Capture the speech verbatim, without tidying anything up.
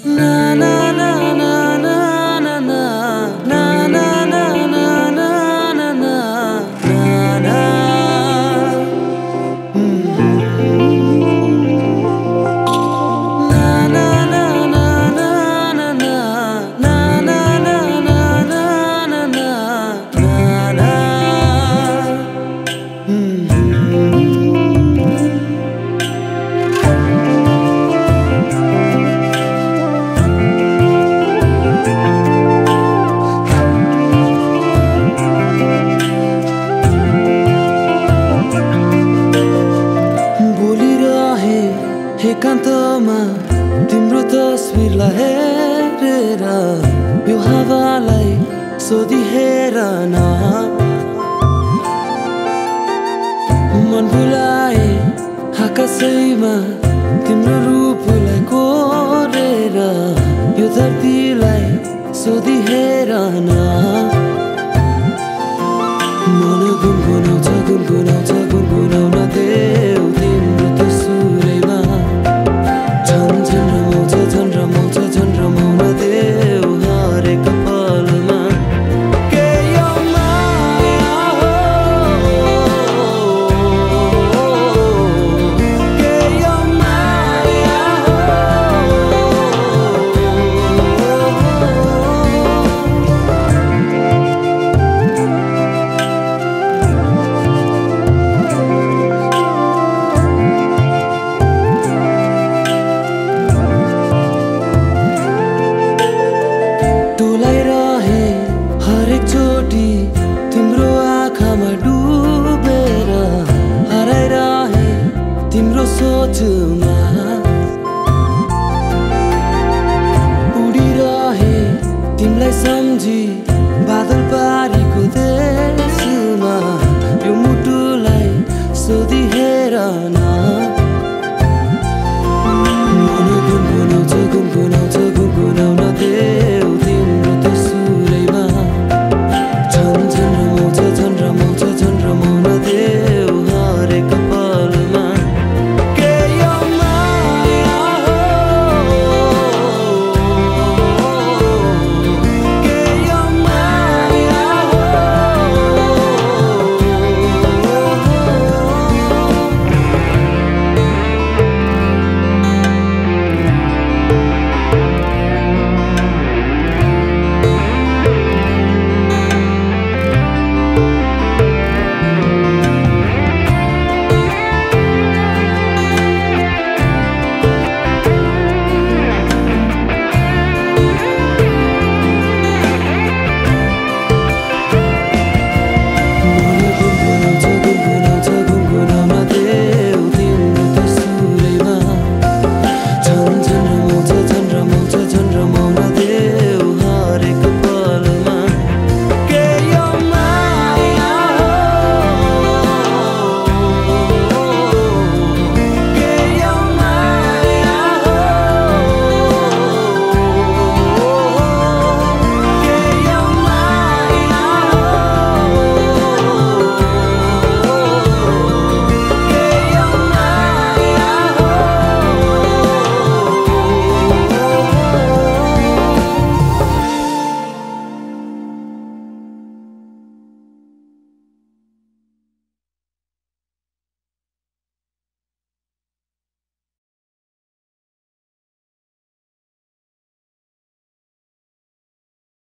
एकान्तमा तिम्रो तस्बिरलाई हेरेर यो हावालाई सोधी हेर न मन भुलाए आकाशैमा तिम्रो रूपलाई कोरेर यो धरतीलाई सोधी हेर न मन गुनगुनाउँछ गुनगुनाउँछ गुनगुनाउन देऊ तिम्रो त्यो सुरैमा झन् झन् रमाउँछ झन् रमाउँछ झन् रमाउन देऊ हरेक पलमा के यो माया हो के यो माया टोलाइरहे हरेक चोटी तिम्रो आँखामा डुबेर हराइरहे तिम्रो सोचमा उडिरहे तिमीलाई सम्झी बादल पारीको देशमा यो मुटुलाई सोधी हेर न